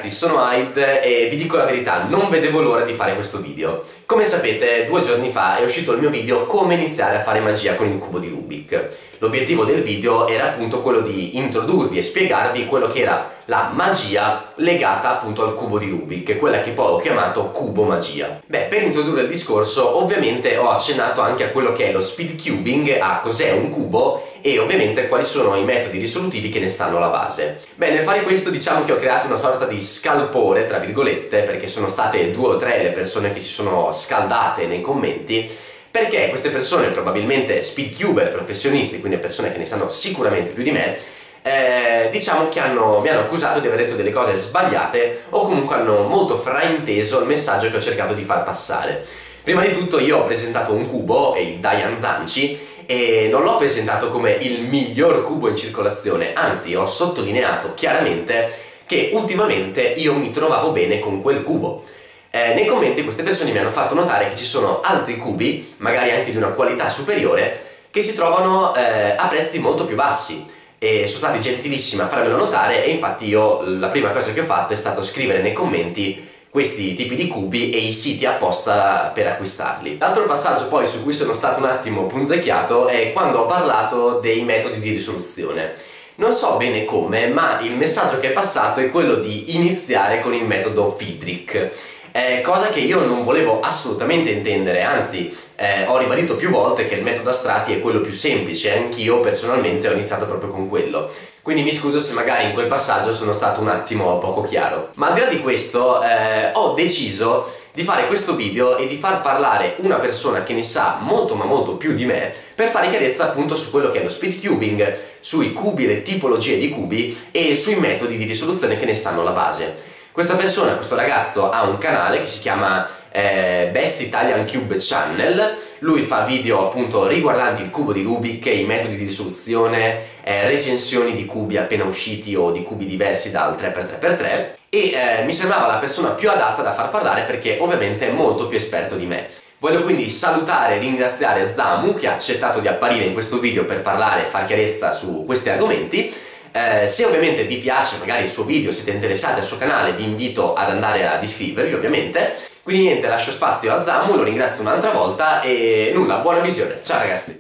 ragazzi, sono Hyde e vi dico la verità, non vedevo l'ora di fare questo video. Come sapete, 2 giorni fa è uscito il mio video come iniziare a fare magia con il cubo di Rubik. L'obiettivo del video era appunto quello di introdurvi e spiegarvi quello che era la magia legata appunto al cubo di Rubik, quella che poi ho chiamato cubo magia. Beh, per introdurre il discorso ovviamente ho accennato anche a quello che è lo speed cubing, a cos'è un cubo e ovviamente quali sono i metodi risolutivi che ne stanno alla base. Beh, nel fare questo diciamo che ho creato una sorta di scalpore, tra virgolette, perché sono state 2 o 3 le persone che si sono scaldate nei commenti, perché queste persone, probabilmente speedcuber professionisti, quindi persone che ne sanno sicuramente più di me, diciamo che mi hanno accusato di aver detto delle cose sbagliate o comunque hanno molto frainteso il messaggio che ho cercato di far passare. Prima di tutto io ho presentato un cubo, il Dayan Zanci, e non l'ho presentato come il miglior cubo in circolazione, anzi ho sottolineato chiaramente che ultimamente io mi trovavo bene con quel cubo. Nei commenti queste persone mi hanno fatto notare che ci sono altri cubi, magari anche di una qualità superiore, che si trovano a prezzi molto più bassi e sono stati gentilissimi a farmelo notare e infatti io la prima cosa che ho fatto è stato scrivere nei commenti questi tipi di cubi e i siti apposta per acquistarli. L'altro passaggio poi su cui sono stato un attimo punzecchiato è quando ho parlato dei metodi di risoluzione. Non so bene come, ma il messaggio che è passato è quello di iniziare con il metodo Friedrich. Cosa che io non volevo assolutamente intendere, anzi ho ribadito più volte che il metodo a strati è quello più semplice, anch'io personalmente ho iniziato proprio con quello. Quindi mi scuso se magari in quel passaggio sono stato un attimo poco chiaro. Ma al di là di questo ho deciso di fare questo video e di far parlare una persona che ne sa molto ma molto più di me per fare chiarezza appunto su quello che è lo speed cubing, sui cubi, le tipologie di cubi e sui metodi di risoluzione che ne stanno alla base. Questa persona, questo ragazzo ha un canale che si chiama Best Italian Cube Channel. Lui fa video appunto riguardanti il cubo di Rubik, i metodi di risoluzione, recensioni di cubi appena usciti o di cubi diversi dal 3x3x3 e mi sembrava la persona più adatta da far parlare perché ovviamente è molto più esperto di me. Voglio quindi salutare e ringraziare Zamu che ha accettato di apparire in questo video per parlare e far chiarezza su questi argomenti. Se ovviamente vi piace magari il suo video, siete interessati al suo canale, vi invito ad andare ad iscrivervi ovviamente. Quindi niente, lascio spazio a Zamu, lo ringrazio un'altra volta e nulla, buona visione, ciao ragazzi!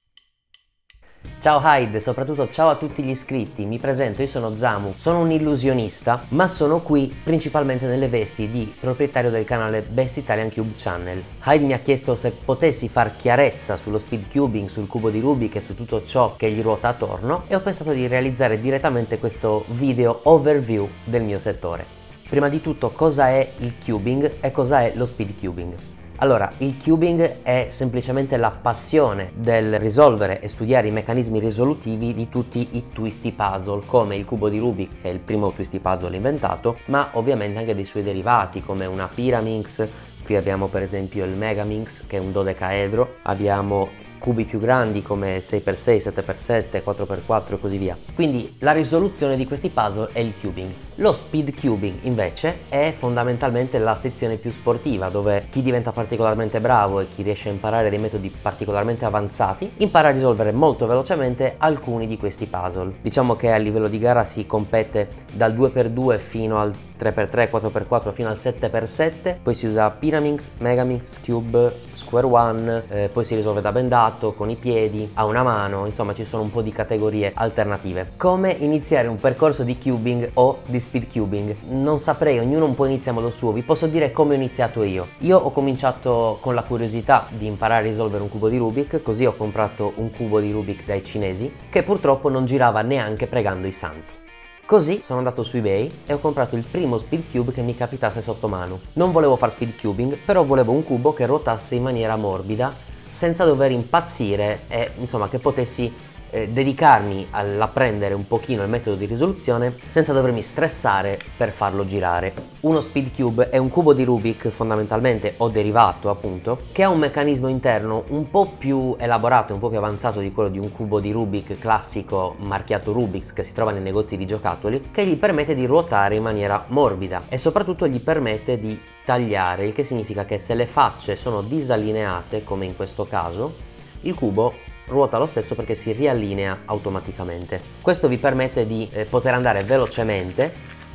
Ciao Hyde, soprattutto ciao a tutti gli iscritti, mi presento, io sono Zamu, sono un illusionista, ma sono qui principalmente nelle vesti di proprietario del canale Best Italian Cube Channel. Hyde mi ha chiesto se potessi far chiarezza sullo speed cubing, sul cubo di Rubik e su tutto ciò che gli ruota attorno e ho pensato di realizzare direttamente questo video overview del mio settore. Prima di tutto, cosa è il cubing e cosa è lo speed cubing? Allora, il cubing è semplicemente la passione del risolvere e studiare i meccanismi risolutivi di tutti i twisty puzzle, come il cubo di Rubik, che è il primo twisty puzzle inventato, ma ovviamente anche dei suoi derivati, come una Pyraminx. Qui abbiamo per esempio il Megaminx, che è un dodecaedro, abbiamo cubi più grandi come 6x6, 7x7, 4x4 e così via. Quindi la risoluzione di questi puzzle è il cubing. Lo speed cubing invece è fondamentalmente la sezione più sportiva, dove chi diventa particolarmente bravo e chi riesce a imparare dei metodi particolarmente avanzati impara a risolvere molto velocemente alcuni di questi puzzle. Diciamo che a livello di gara si compete dal 2x2 fino al 3x3, 4x4 fino al 7x7, poi si usa Pyraminx, Megaminx, Cube, Square One, poi si risolve da bendato, con i piedi, a una mano, insomma ci sono un po' di categorie alternative. Come iniziare un percorso di cubing o di speed cubing? Non saprei, ognuno un po' inizia a modo suo, vi posso dire come ho iniziato io. Io ho cominciato con la curiosità di imparare a risolvere un cubo di Rubik, così ho comprato un cubo di Rubik dai cinesi, che purtroppo non girava neanche pregando i santi. Così sono andato su eBay e ho comprato il primo speed cube che mi capitasse sotto mano. Non volevo fare speed cubing, però volevo un cubo che ruotasse in maniera morbida, senza dover impazzire e insomma che potessi dedicarmi all'apprendere un pochino il metodo di risoluzione senza dovermi stressare per farlo girare. Uno speed cube è un cubo di Rubik fondamentalmente o derivato appunto, che ha un meccanismo interno un po' più elaborato, un po' più avanzato di quello di un cubo di Rubik classico marchiato Rubix che si trova nei negozi di giocattoli, che gli permette di ruotare in maniera morbida e soprattutto gli permette di tagliare, il che significa che se le facce sono disallineate, come in questo caso, il cubo ruota lo stesso perché si riallinea automaticamente. Questo vi permette di poter andare velocemente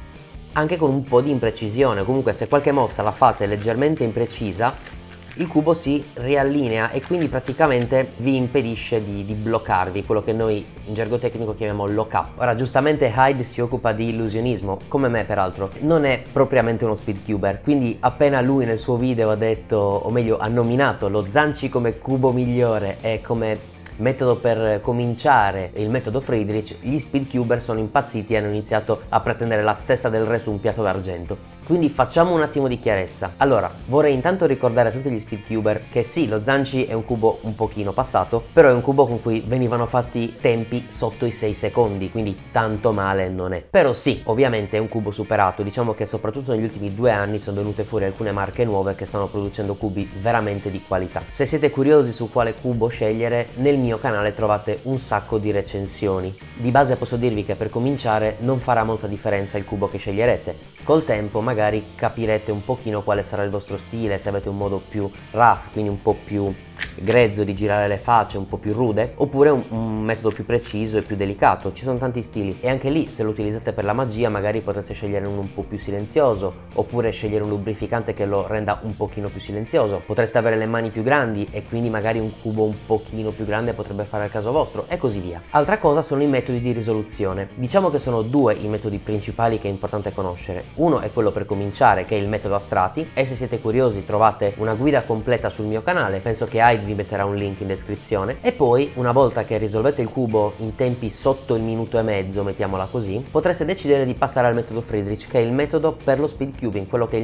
anche con un po' di imprecisione. Comunque se qualche mossa la fate leggermente imprecisa, il cubo si riallinea e quindi praticamente vi impedisce di bloccarvi, quello che noi in gergo tecnico chiamiamo lock up. Ora, giustamente Hyde si occupa di illusionismo, come me peraltro. Non è propriamente uno speedcuber, quindi appena lui nel suo video ha detto, o meglio ha nominato lo Zanci come cubo migliore e come metodo per cominciare il metodo Friedrich, gli speedcuber sono impazziti e hanno iniziato a pretendere la testa del re su un piatto d'argento. Quindi facciamo un attimo di chiarezza. Allora, vorrei intanto ricordare a tutti gli speedcuber che sì, lo Zanci è un cubo un pochino passato, però è un cubo con cui venivano fatti tempi sotto i 6 secondi, quindi tanto male non è. Però sì, ovviamente è un cubo superato, diciamo che soprattutto negli ultimi 2 anni sono venute fuori alcune marche nuove che stanno producendo cubi veramente di qualità. Se siete curiosi su quale cubo scegliere, nel mio canale trovate un sacco di recensioni. Di base posso dirvi che per cominciare non farà molta differenza il cubo che sceglierete. Col tempo magari capirete un pochino quale sarà il vostro stile, se avete un modo più rough, quindi un po' più grezzo di girare le facce, un po' più rude, oppure un metodo più preciso e più delicato. Ci sono tanti stili e anche lì, se lo utilizzate per la magia, magari potreste scegliere uno un po' più silenzioso, oppure scegliere un lubrificante che lo renda un pochino più silenzioso. Potreste avere le mani più grandi e quindi magari un cubo un pochino più grande potrebbe fare al caso vostro, e così via. Altra cosa sono i metodi di risoluzione. Diciamo che sono 2 i metodi principali che è importante conoscere. Uno è quello per cominciare, che è il metodo a strati, e se siete curiosi trovate una guida completa sul mio canale, penso che Hyde vi metterà un link in descrizione. E poi, una volta che risolvete il cubo in tempi sotto il minuto e mezzo, mettiamola così, potreste decidere di passare al metodo Friedrich, che è il metodo per lo speedcubing, quello che il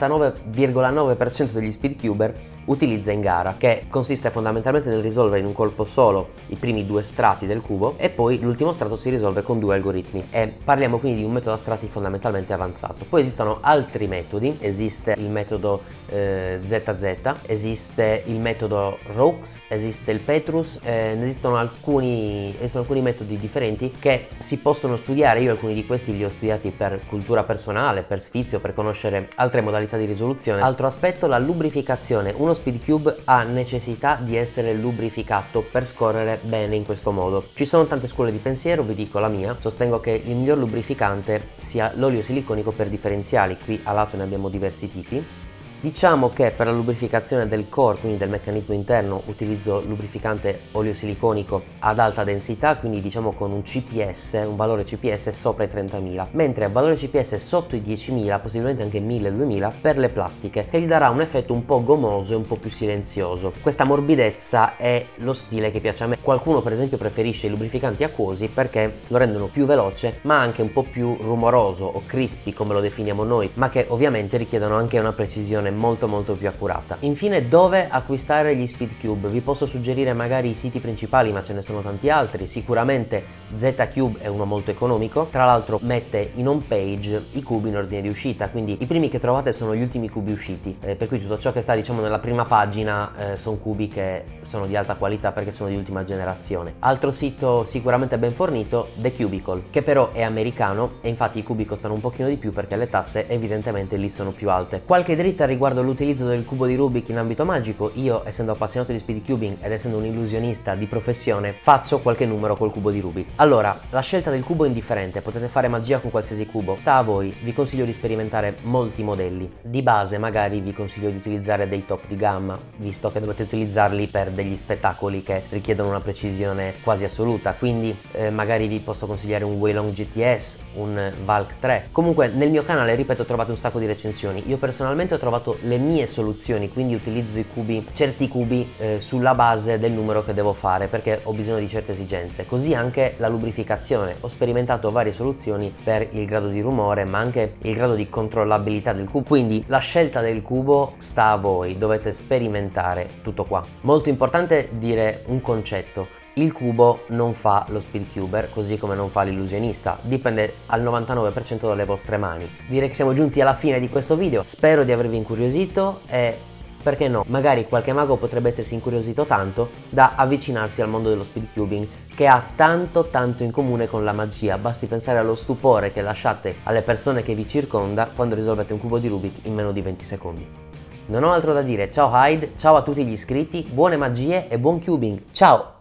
99,9% degli speedcuber utilizza in gara, che consiste fondamentalmente nel risolvere in un colpo solo i primi 2 strati del cubo e poi l'ultimo strato si risolve con 2 algoritmi, e parliamo quindi di un metodo a strati fondamentalmente avanzato. Poi esistono altri metodi, esiste il metodo ZZ, esiste il metodo Raux, esiste il Petrus, ne esistono alcuni metodi differenti che si possono studiare. Io alcuni di questi li ho studiati per cultura personale, per sfizio, per conoscere altre modalità di risoluzione. Altro aspetto, la lubrificazione. Uno speedcube ha necessità di essere lubrificato per scorrere bene in questo modo. Ci sono tante scuole di pensiero, vi dico la mia. Sostengo che il miglior lubrificante sia l'olio siliconico per differenziali. Qui a lato ne abbiamo diversi tipi. Diciamo che per la lubrificazione del core, quindi del meccanismo interno, utilizzo lubrificante oleo siliconico ad alta densità, quindi diciamo con un CPS, un valore CPS sopra i 30.000, mentre a valore CPS sotto i 10.000, possibilmente anche 1.000-2.000 per le plastiche, che gli darà un effetto un po' gommoso e un po' più silenzioso. Questa morbidezza è lo stile che piace a me. Qualcuno per esempio preferisce i lubrificanti acquosi perché lo rendono più veloce, ma anche un po' più rumoroso o crispy, come lo definiamo noi, ma che ovviamente richiedono anche una precisione molto più accurata. Infine, dove acquistare gli speedcube? Vi posso suggerire magari i siti principali, ma ce ne sono tanti altri. Sicuramente ZCube è uno molto economico, tra l'altro mette in home page i cubi in ordine di uscita, quindi i primi che trovate sono gli ultimi cubi usciti, per cui tutto ciò che sta diciamo nella prima pagina sono cubi che sono di alta qualità perché sono di ultima generazione. Altro sito sicuramente ben fornito, The Cubicle, che però è americano e infatti i cubi costano un pochino di più perché le tasse evidentemente lì sono più alte. Qualche dritta riguardo l'utilizzo del cubo di Rubik in ambito magico. Io, essendo appassionato di speedcubing ed essendo un illusionista di professione, faccio qualche numero col cubo di Rubik. Allora, la scelta del cubo è indifferente, potete fare magia con qualsiasi cubo, sta a voi. Vi consiglio di sperimentare molti modelli. Di base magari vi consiglio di utilizzare dei top di gamma, visto che dovete utilizzarli per degli spettacoli che richiedono una precisione quasi assoluta, quindi magari vi posso consigliare un Weilong GTS, un Valk 3. Comunque nel mio canale, ripeto, trovate un sacco di recensioni. Io personalmente ho trovato le mie soluzioni, quindi utilizzo i cubi, certi cubi sulla base del numero che devo fare perché ho bisogno di certe esigenze. Così anche la lubrificazione, ho sperimentato varie soluzioni per il grado di rumore ma anche il grado di controllabilità del cubo, quindi la scelta del cubo sta a voi, dovete sperimentare tutto qua. Molto importante dire un concetto: il cubo non fa lo speedcuber, così come non fa l'illusionista, dipende al 99% dalle vostre mani. Direi che siamo giunti alla fine di questo video, spero di avervi incuriosito e, perché no, magari qualche mago potrebbe essersi incuriosito tanto da avvicinarsi al mondo dello speedcubing, che ha tanto in comune con la magia. Basti pensare allo stupore che lasciate alle persone che vi circonda quando risolvete un cubo di Rubik in meno di 20 secondi. Non ho altro da dire, ciao Hyde, ciao a tutti gli iscritti, buone magie e buon cubing, ciao!